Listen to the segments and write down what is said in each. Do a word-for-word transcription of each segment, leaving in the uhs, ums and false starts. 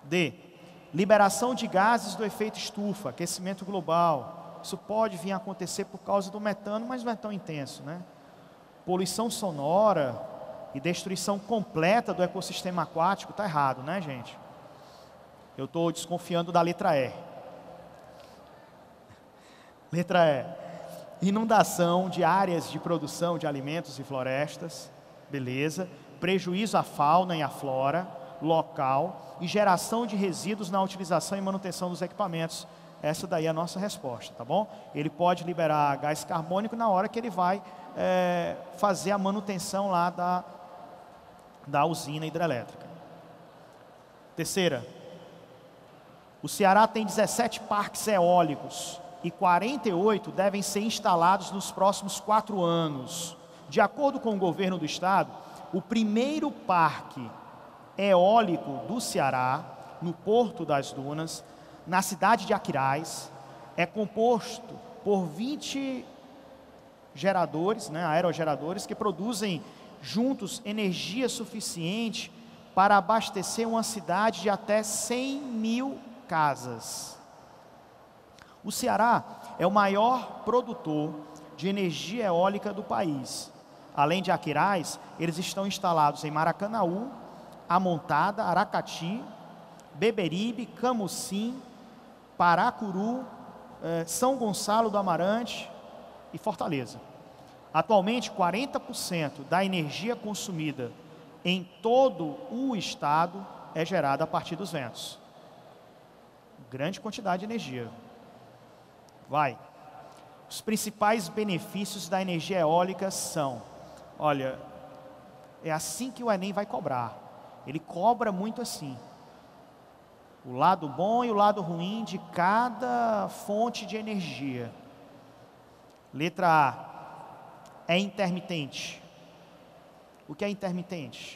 D. Liberação de gases do efeito estufa, aquecimento global. Isso pode vir a acontecer por causa do metano, mas não é tão intenso, né? Poluição sonora e destruição completa do ecossistema aquático, está errado, né, gente? Eu estou desconfiando da letra E. Letra E. Inundação de áreas de produção de alimentos e florestas, beleza. Prejuízo à fauna e à flora local e geração de resíduos na utilização e manutenção dos equipamentos. Essa daí é a nossa resposta, tá bom? Ele pode liberar gás carbônico na hora que ele vai é, fazer a manutenção lá da, da usina hidrelétrica. Terceira, o Ceará tem dezessete parques eólicos e quarenta e oito devem ser instalados nos próximos quatro anos. De acordo com o governo do estado, o primeiro parque eólico do Ceará, no Porto das Dunas, na cidade de Aquiraz, é composto por vinte geradores, né, aerogeradores, que produzem juntos energia suficiente para abastecer uma cidade de até cem mil casas. O Ceará é o maior produtor de energia eólica do país. Além de Aquiraz, eles estão instalados em Maracanaú, Amontada, Aracati, Beberibe, Camucim, Paracuru, eh, São Gonçalo do Amarante e Fortaleza. Atualmente, quarenta por cento da energia consumida em todo o estado é gerada a partir dos ventos. Grande quantidade de energia. Vai. Os principais benefícios da energia eólica são, olha, é assim que o Enem vai cobrar. Ele cobra muito assim. O lado bom e o lado ruim de cada fonte de energia. Letra A. É intermitente. O que é intermitente?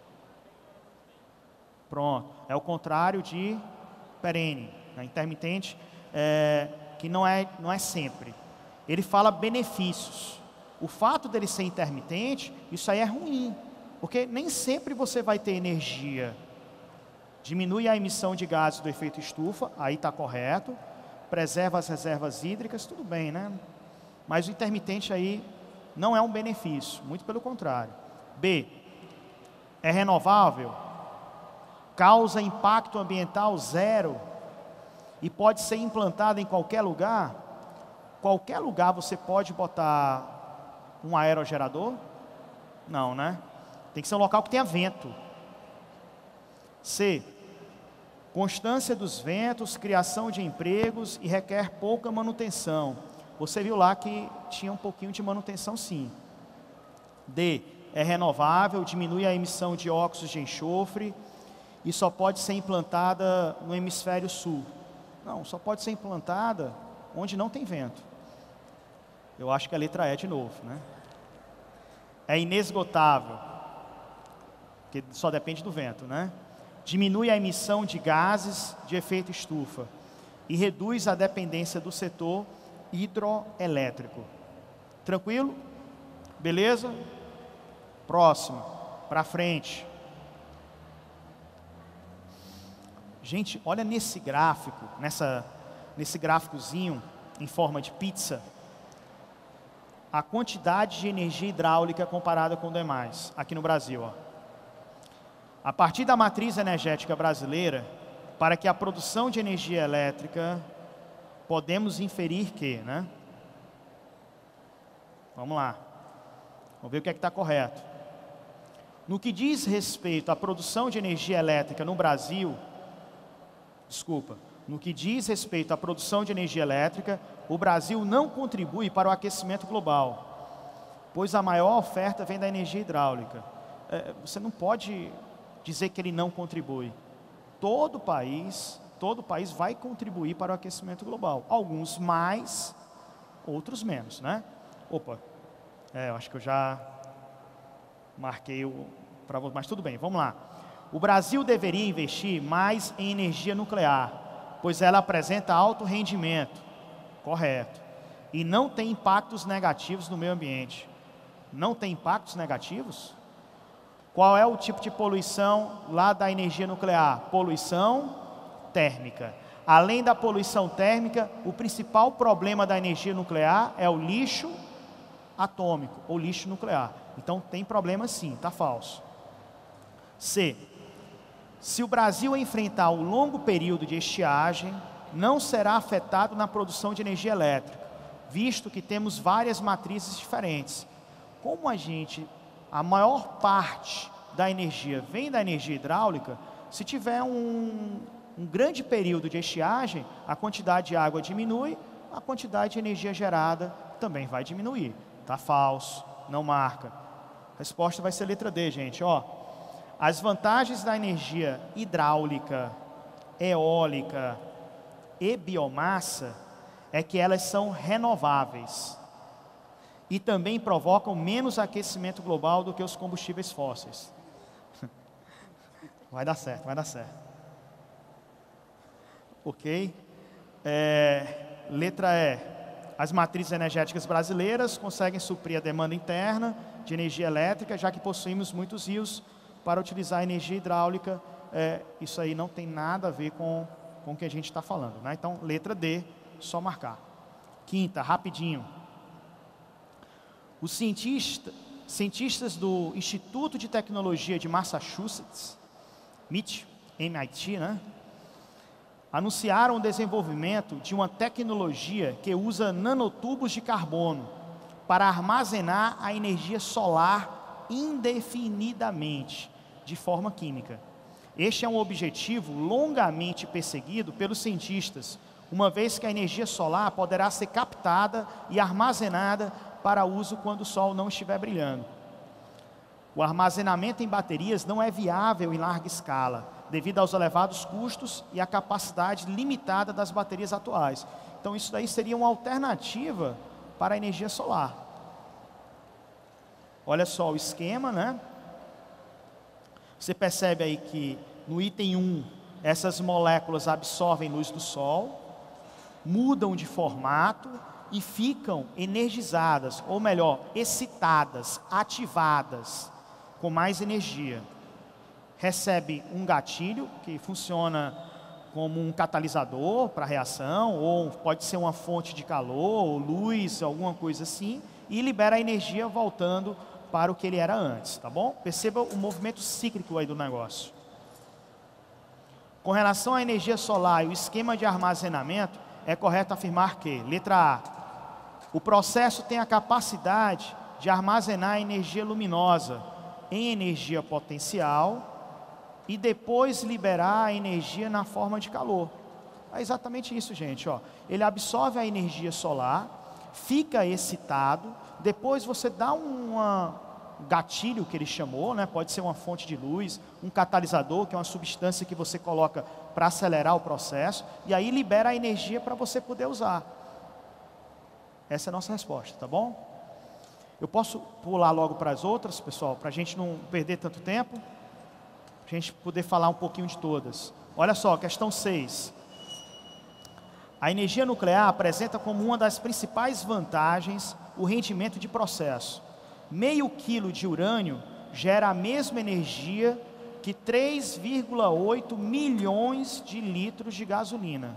Pronto. É o contrário de perene. É intermitente, é, que não é, não é sempre. Ele fala benefícios. O fato dele ser intermitente, isso aí é ruim. Porque nem sempre você vai ter energia. Diminui a emissão de gases do efeito estufa, aí está correto. Preserva as reservas hídricas, tudo bem, né? Mas o intermitente aí não é um benefício, muito pelo contrário. B. É renovável, causa impacto ambiental zero e pode ser implantado em qualquer lugar. Qualquer lugar você pode botar um aerogerador? Não, né? Tem que ser um local que tenha vento. C. Constância dos ventos, criação de empregos e requer pouca manutenção. Você viu lá que tinha um pouquinho de manutenção, sim. D. É renovável, diminui a emissão de óxidos de enxofre e só pode ser implantada no hemisfério sul. Não, só pode ser implantada onde não tem vento. Eu acho que a letra E de novo, né? É inesgotável, porque só depende do vento, né? Diminui a emissão de gases de efeito estufa e reduz a dependência do setor hidroelétrico. Tranquilo? Beleza? Próximo, para frente. Gente, olha nesse gráfico, nessa, nesse gráficozinho em forma de pizza, a quantidade de energia hidráulica comparada com demais, aqui no Brasil, ó. A partir da matriz energética brasileira, para que a produção de energia elétrica, podemos inferir que, né? Vamos lá. Vamos ver o que é que está correto. No que diz respeito à produção de energia elétrica no Brasil, desculpa, no que diz respeito à produção de energia elétrica, o Brasil não contribui para o aquecimento global, pois a maior oferta vem da energia hidráulica. É, você não pode dizer que ele não contribui. Todo país, todo país vai contribuir para o aquecimento global. Alguns mais, outros menos, né? Opa, é, eu acho que eu já marquei o para mas tudo bem, vamos lá. O Brasil deveria investir mais em energia nuclear, pois ela apresenta alto rendimento, correto, e não tem impactos negativos no meio ambiente. Não tem impactos negativos? Qual é o tipo de poluição lá da energia nuclear? Poluição térmica. Além da poluição térmica, o principal problema da energia nuclear é o lixo atômico ou lixo nuclear. Então tem problema sim, está falso. C. Se o Brasil enfrentar um longo período de estiagem, não será afetado na produção de energia elétrica, visto que temos várias matrizes diferentes. Como a gente, a maior parte da energia vem da energia hidráulica, se tiver um, um grande período de estiagem, a quantidade de água diminui, a quantidade de energia gerada também vai diminuir. Está falso, não marca. A resposta vai ser letra D, gente. Ó, as vantagens da energia hidráulica, eólica e biomassa é que elas são renováveis e também provocam menos aquecimento global do que os combustíveis fósseis. Vai dar certo, vai dar certo. Ok? É, letra E. As matrizes energéticas brasileiras conseguem suprir a demanda interna de energia elétrica, já que possuímos muitos rios para utilizar energia hidráulica. É, isso aí não tem nada a ver com, com o que a gente está falando, né? Então, letra D, só marcar. Quinta, rapidinho. Os cientista, cientistas do Instituto de Tecnologia de Massachusetts, M I T, M I T, né? anunciaram o desenvolvimento de uma tecnologia que usa nanotubos de carbono para armazenar a energia solar indefinidamente, de forma química. Este é um objetivo longamente perseguido pelos cientistas, uma vez que a energia solar poderá ser captada e armazenada para uso quando o sol não estiver brilhando. O armazenamento em baterias não é viável em larga escala, devido aos elevados custos e à capacidade limitada das baterias atuais. Então isso daí seria uma alternativa para a energia solar. Olha só o esquema, né? Você percebe aí que no item um, essas moléculas absorvem luz do sol, mudam de formato e ficam energizadas, ou melhor, excitadas, ativadas, com mais energia. Recebe um gatilho que funciona como um catalisador para a reação, ou pode ser uma fonte de calor, ou luz, alguma coisa assim, e libera a energia voltando para o que ele era antes, tá bom? Perceba o movimento cíclico aí do negócio. Com relação à energia solar e o esquema de armazenamento, é correto afirmar que, letra A, o processo tem a capacidade de armazenar energia luminosa em energia potencial e depois liberar a energia na forma de calor. É exatamente isso, gente. Ó. Ele absorve a energia solar, fica excitado, depois você dá uma gatilho que ele chamou, né? Pode ser uma fonte de luz, um catalisador, que é uma substância que você coloca para acelerar o processo, e aí libera a energia para você poder usar. Essa é a nossa resposta, tá bom? Eu posso pular logo para as outras, pessoal, para a gente não perder tanto tempo, para a gente poder falar um pouquinho de todas. Olha só, questão seis. A energia nuclear apresenta como uma das principais vantagens o rendimento de processo. Meio quilo de urânio gera a mesma energia que três vírgula oito milhões de litros de gasolina.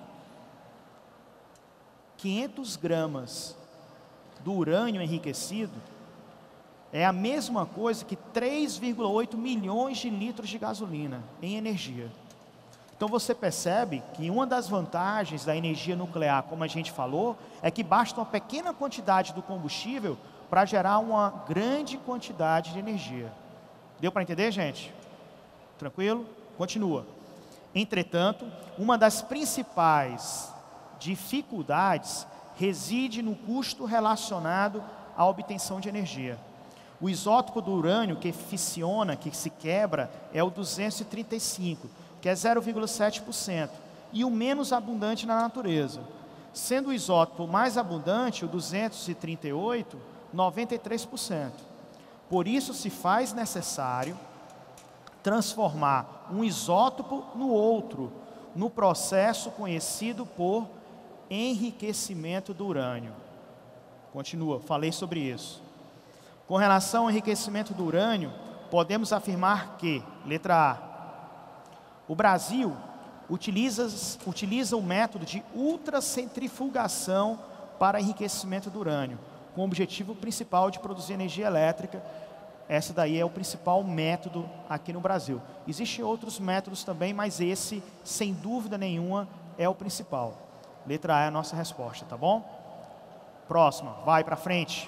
quinhentos gramas do urânio enriquecido é a mesma coisa que três vírgula oito milhões de litros de gasolina em energia. Então você percebe que uma das vantagens da energia nuclear, como a gente falou, é que basta uma pequena quantidade do combustível para gerar uma grande quantidade de energia. Deu para entender, gente? Tranquilo? Continua. Entretanto, uma das principais dificuldades reside no custo relacionado à obtenção de energia. O isótopo do urânio que fissiona, que se quebra, é o duzentos e trinta e cinco, que é zero vírgula sete por cento, e o menos abundante na natureza. Sendo o isótopo mais abundante, o duzentos e trinta e oito, noventa e três por cento. Por isso se faz necessário transformar um isótopo no outro, no processo conhecido por enriquecimento do urânio. Continua, falei sobre isso. Com relação ao enriquecimento do urânio, podemos afirmar que, letra A, o Brasil utiliza, utiliza o método de ultracentrifugação para enriquecimento do urânio, com o objetivo principal de produzir energia elétrica. Esse daí é o principal método aqui no Brasil. Existem outros métodos também, mas esse, sem dúvida nenhuma, é o principal. Letra A é a nossa resposta, tá bom? Próxima, vai para frente.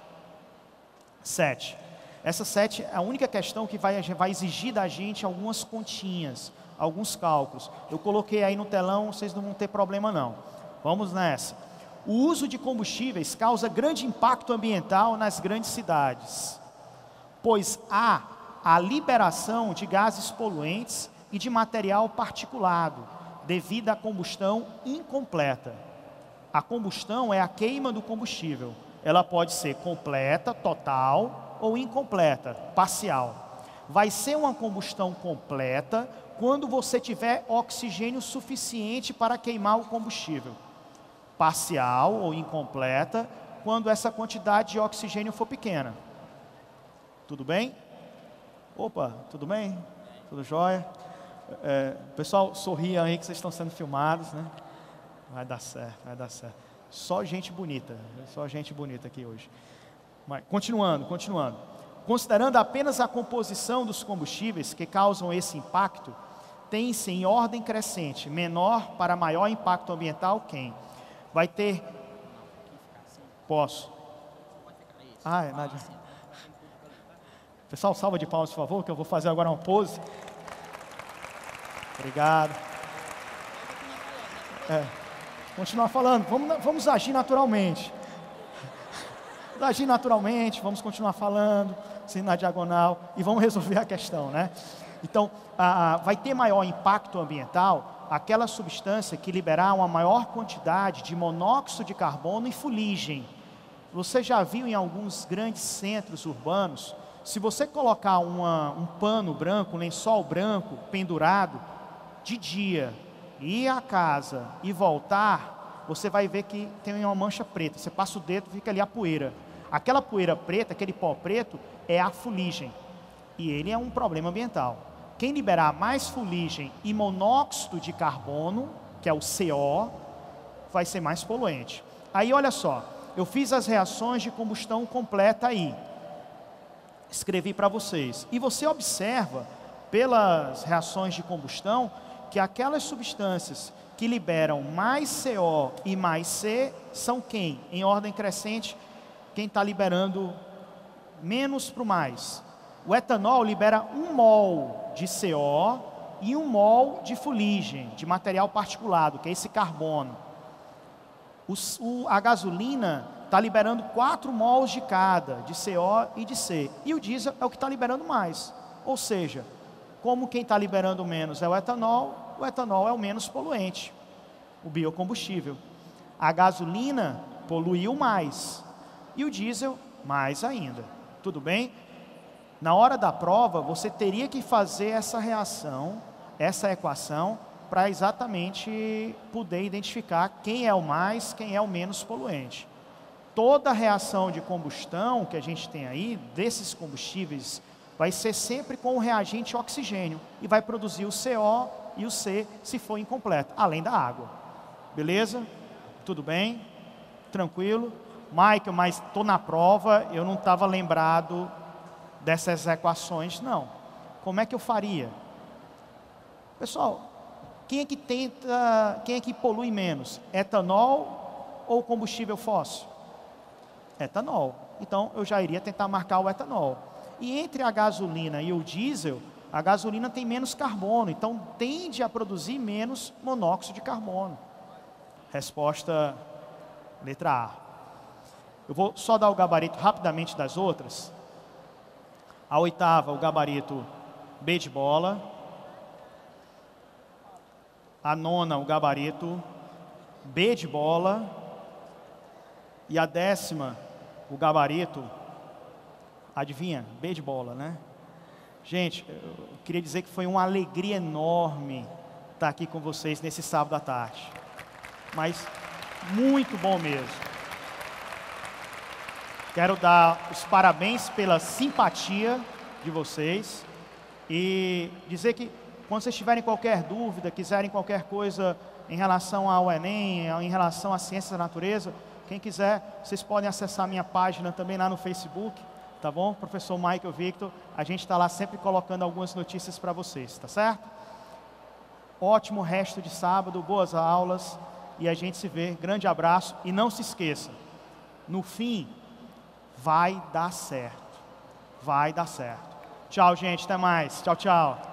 sete. Essa sete é a única questão que vai, vai exigir da gente algumas continhas, alguns cálculos. Eu coloquei aí no telão, vocês não vão ter problema não. Vamos nessa. O uso de combustíveis causa grande impacto ambiental nas grandes cidades, pois há a liberação de gases poluentes e de material particulado, devido à combustão incompleta. A combustão é a queima do combustível. Ela pode ser completa, total, ou incompleta, parcial. Vai ser uma combustão completa quando você tiver oxigênio suficiente para queimar o combustível. Parcial ou incompleta quando essa quantidade de oxigênio for pequena. Tudo bem? Opa, tudo bem? Tudo jóia? É, pessoal, sorriam aí que vocês estão sendo filmados, né? Vai dar certo, vai dar certo. Só gente bonita, só gente bonita aqui hoje. Mas, continuando, continuando. Considerando apenas a composição dos combustíveis que causam esse impacto, tem-se em ordem crescente, menor para maior impacto ambiental, quem? Vai ter... Posso? Ah, é, Nádia. Pessoal, salva de palmas, por favor, que eu vou fazer agora uma pose. Obrigado. É, continuar falando, vamos, vamos agir naturalmente. Vamos agir naturalmente, vamos continuar falando, assim, na diagonal, e vamos resolver a questão, né? Então, a, a, vai ter maior impacto ambiental aquela substância que liberar uma maior quantidade de monóxido de carbono e fuligem. Você já viu em alguns grandes centros urbanos, se você colocar uma, um pano branco, um lençol branco pendurado, de dia, ir à casa e voltar, você vai ver que tem uma mancha preta. Você passa o dedo, fica ali a poeira. Aquela poeira preta, aquele pó preto, é a fuligem. E ele é um problema ambiental. Quem liberar mais fuligem e monóxido de carbono, que é o C O, vai ser mais poluente. Aí olha só, eu fiz as reações de combustão completa aí. Escrevi para vocês. E você observa, pelas reações de combustão, que aquelas substâncias que liberam mais C O e mais C são quem? Em ordem crescente, quem está liberando menos para o mais. O etanol libera um mol de C O e um mol de fuligem, de material particulado, que é esse carbono. O, o, a gasolina está liberando quatro mols de cada, de C O e de C. E o diesel é o que está liberando mais. Ou seja, como quem está liberando menos é o etanol, o etanol é o menos poluente, o biocombustível. A gasolina poluiu mais e o diesel mais ainda. Tudo bem? Na hora da prova, você teria que fazer essa reação, essa equação, para exatamente poder identificar quem é o mais, quem é o menos poluente. Toda reação de combustão que a gente tem aí, desses combustíveis, vai ser sempre com o reagente oxigênio e vai produzir o C O e o C se for incompleto, além da água. Beleza? Tudo bem? Tranquilo? Michael, mas estou na prova, eu não estava lembrado dessas equações, não. Como é que eu faria? Pessoal, quem é que tenta, quem é que polui menos? Etanol ou combustível fóssil? Etanol. Então, eu já iria tentar marcar o etanol. E entre a gasolina e o diesel, a gasolina tem menos carbono, então tende a produzir menos monóxido de carbono. Resposta letra A. Eu vou só dar o gabarito rapidamente das outras. A oitava, o gabarito B de bola. A nona, o gabarito B de bola. E a décima, o gabarito, adivinha? B de bola, né? Gente, eu queria dizer que foi uma alegria enorme estar aqui com vocês nesse sábado à tarde. Mas muito bom mesmo. Quero dar os parabéns pela simpatia de vocês e dizer que quando vocês tiverem qualquer dúvida, quiserem qualquer coisa em relação ao Enem, em relação à ciência da natureza, quem quiser, vocês podem acessar a minha página também lá no Facebook, tá bom? Professor Michael Victor, a gente está lá sempre colocando algumas notícias para vocês, tá certo? Ótimo resto de sábado, boas aulas e a gente se vê. Grande abraço e não se esqueça, no fim, vai dar certo. Vai dar certo. Tchau, gente. Até mais. Tchau, tchau.